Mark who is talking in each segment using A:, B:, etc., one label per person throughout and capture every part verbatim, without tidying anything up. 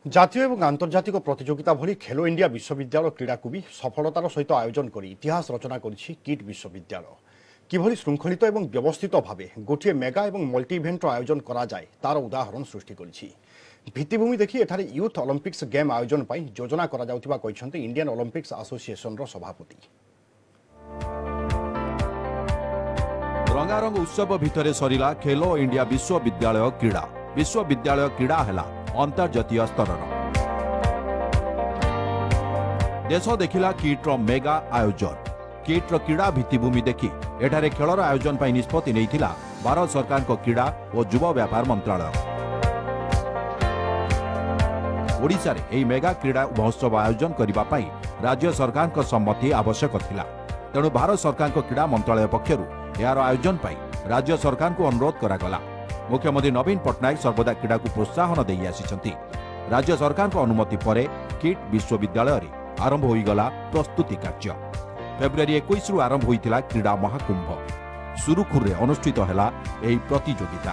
A: জাতীয় এবং আন্তর্জাতিক প্রতিযোগিতা ভলি খেলো ইন্ডিয়া বিশ্ববিদ্যালয় ক্রীড়াকু বি সফলতার সহিত আয়োজন করে ইতিহাস রচনা করেছে কিট বিশ্ববিদ্যালয়। কিভাবে শৃঙ্খলিত এবং ব্যবস্থিত ভাবে গোটিয়ে মেগা এবং মল্টি ইভেন্টর আয়োজন করা যায় তার উদাহরণ সৃষ্টি করেছে। ভিত্তিভূমি দেখি এখানে ইউথ অলিম্পিক্স গেম আয়োজন পাই যোজনা করা যাউথিবা কইছন্তে ইন্ডিয়ান অলিম্পিক্স আসোসিয়েশনর সভাপতি।
B: रंगारंग उत्सव भितर सरिला खेलो इंडिया विश्वविद्यालय क्रीड़ा विश्वविद्यालय क्रीड़ा है अंतर्जातीय स्तर देश देखिला किट्र मेगा आयोजन किट्र क्रीड़ा भित्तिभूमि देखि एठारे खेलर आयोजन पर निष्पत्ति नहीं भारत सरकार को क्रीड़ा और युव व्यापार मंत्रालय। ओडिशा रे एही मेगा क्रीड़ा महोत्सव आयोजन करने राज्य सरकार को सम्मति आवश्यक थिला। तेणु भारत सरकार को क्रीड़ा मंत्रालय पक्षर यार आयोजन पाई राज्य सरकार को अनुरोध करागला। मुख्यमंत्री नवीन पट्टनायक सर्वदा क्रीड़ा को प्रोत्साहन दे आसी। राज्य सरकार को अनुमति पर किट विश्वविद्यालय रे आरंभ हो गला प्रस्तुति कार्य। फेब्रुआरी इक्कीस रु आरंभ होइतिला क्रीड़ा महाकुंभ सुरुखुर रे अनुष्ठित हैला एही प्रतियोगिता।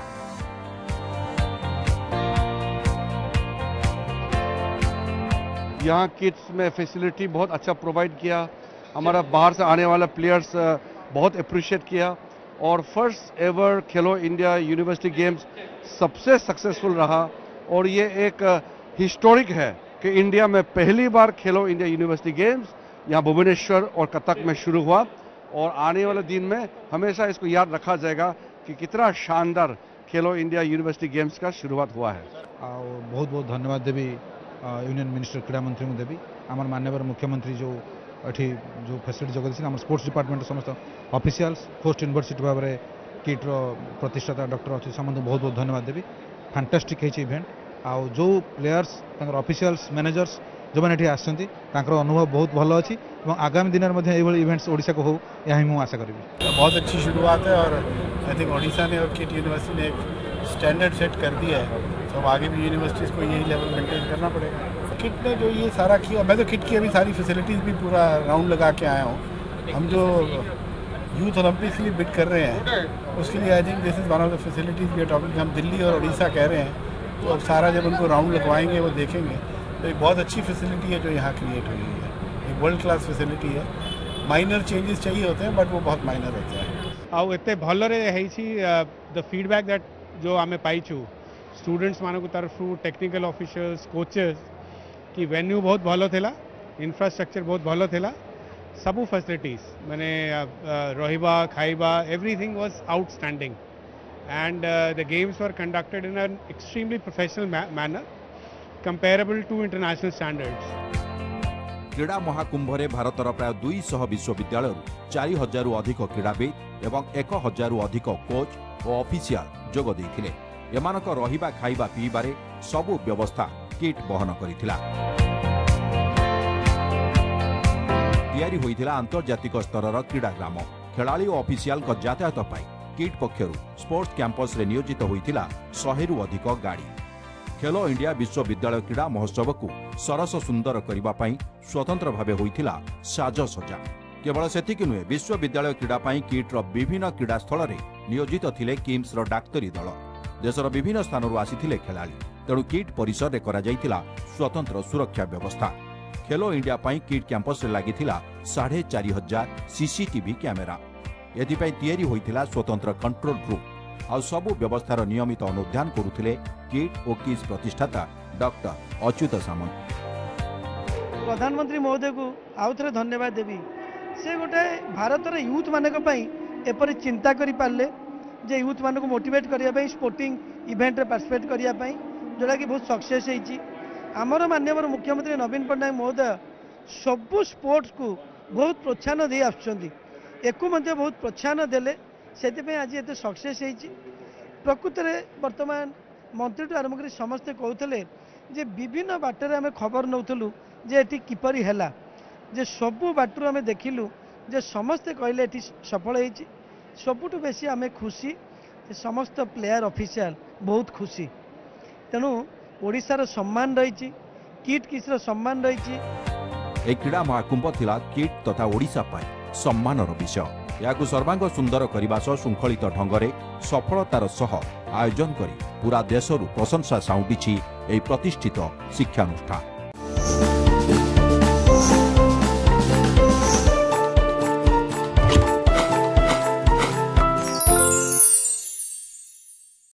C: यहाँ किड्स में फैसिलिटी बहुत अच्छा प्रोवाइड किया। हमारा बाहर से आने वाला प्लेयर्स बहुत अप्रिशिएट किया और first ever Khelo India university games सबसे सक्सेसफुल रहा। और ये एक हिस्टोरिक है कि इंडिया में पहली बार खेलो इंडिया यूनिवर्सिटी गेम्स यहाँ भुवनेश्वर और कटक में शुरू हुआ और आने वाले दिन में हमेशा इसको याद रखा जाएगा कि कितना शानदार खेलो इंडिया यूनिवर्सिटी गेम्स का शुरुआत हुआ है।
D: बहुत बहुत धन्यवाद देवी यूनियन मिनिस्टर क्रीड़ा मंत्री को देवी आम माननीय मुख्यमंत्री जो एठी जो फैसिलिटी जगह आम स्पोर्ट्स डिपार्टमेंट समस्त ऑफिशियल्स पोस्ट यूनिवर्सिटी भाव में किट्र प्रतिष्ठाता डॉक्टर अच्छी समस्त बहुत बहुत धन्यवाद देवी। फैंटास्टिक है इवेंट आउ जो प्लेयर्स ऑफिशियल्स मैनेजर्स जो मैंने आसछंती तांकर अनुभव बहुत भल अच्छी और आगामी दिन में इवेंट्स ओडिशा को हो यही मुझे आशा करी।
E: बहुत अच्छी शुरुआत है और आई थिंक ओडिशा ने और किट यूनिवर्सिटी ने एक स्टैंडर्ड सेट कर दिया है तो अब आगे भी यूनिवर्सिटीज़ को यही लेवल मेंटेन करना पड़ेगा। किट ने जो ये सारा किया मैं तो किट की अभी सारी फैसिलिटीज़ भी पूरा राउंड लगा के आया हूँ। हम जो यूथ ओलंपिक्स के लिए बिड कर रहे हैं उसके लिए I think this is one of the facilities we are talking. हम दिल्ली और उड़ीसा कह रहे हैं तो अब सारा जब उनको राउंड लगवाएंगे वो देखेंगे तो एक बहुत अच्छी फैसिलिटी है जो यहाँ क्रिएट हुई है। एक वर्ल्ड क्लास फैसिलिटी है। माइनर चेंजेस चाहिए होते हैं बट वो बहुत माइनर होते हैं।
F: आउ एते भलरे हेछि द फीडबैक दैट जो आमे पाइछु स्टूडेंट्स मानक तरफ टेक्निकल ऑफिसर्स कोचेस कि वेन्यू बहुत भल थिला इंफ्रास्ट्रक्चर बहुत भल थिला सबू फैसिलिटीज माने रहिबा खाइबा everything was outstanding and the games were conducted in an extremely professional manner comparable to international standards.
B: Krida Mahakumbh रे भारतर प्राय दुई सौ विश्वविद्यालय चार हजार अधिक क्रीड़ाविद एवं एक हजार अधिक कोच और ऑफिशियल जोग देथिले। एमानक रहिबा खाइबा पीबारे सबु व्यवस्था किट बहन करिथिला। तैयारी होइथिला अंतर्जातिक स्तरर क्रीड़ा ग्राम खेलाड़ी और ऑफिशियल को यातायात पाई किट पक्षरु स्पोर्ट्स कैंपस रे नियोजित होइथिला सौ रु अधिक गाड़ी। खेलो इंडिया विश्वविद्यालय क्रीड़ा महोत्सव को सरस सुंदर करबा पई स्वतंत्र भावे होइथिला साजसजा। केवल सेतिक नुहे विश्वविद्यालय क्रीड़ा पई किट्र विभिन्न क्रीड़ा स्थल रे नियोजित थिले किम्स रो डाक्तरी दल देशर विभिन्न स्थानरू आसीथिले खेलाड़ी। तेणु किट परिसर रे करा जाइथिला स्वतंत्र सुरक्षा व्यवस्था। खेलो इंडिया पई किट कैंपस रे लागिथिला साढ़े चार हजार सीसीटीवी कैमेरा। एथिपाई तैयारी होइथिला स्वतंत्र कंट्रोल रूम आ सबु व्यवस्थार नियमित अनुध्यान करुथिले किट और किस प्रतिष्ठाता डॉक्टर अच्युत सामंत।
G: प्रधानमंत्री महोदय को आउ थे धन्यवाद देवी से गोटे भारतर यूथ मानक एपरी चिंता करि पारले जे यूथ मानक मोटिवेट करने स्पोर्टिंग इवेंट रे पार्टिसिपेट करने जोड़ा कि बहुत सक्सेस होती। आमर माननीय मुख्यमंत्री नवीन पट्टनायक महोदय सबू स्पोर्ट्स को बहुत प्रोत्साहन दे आसुचंती एकु मध्य बहुत प्रोत्साहन देले से आज एत सक्सेस होती। प्रकृत में वर्तमान मंत्री ठूँ आरंभ कर समस्ते कहते जे विभिन्न बाटर आम खबर नौलु जे एटी किपरि हैला जे सबू बाटर आम देखिलु जे समस्ते कहले एटी सफल होती। सबुठु बेसी आम खुशी समस्त प्लेयर ऑफिशियल बहुत खुशी। तेणु ओडिशार सम्मान रही किट किसर सम्मान रही।
B: क्रीड़ा महाकुंभ थिला किट तथा ओडिशा पाई सम्मानर विषय। याकु सर्वांग सुंदर करने सह श्रृंखलित ढंग से सफलतार सह आयोजन करी पूरा देशरू प्रशंसा साउंडिछि एही प्रतिष्ठित शिक्षानुष्ठान।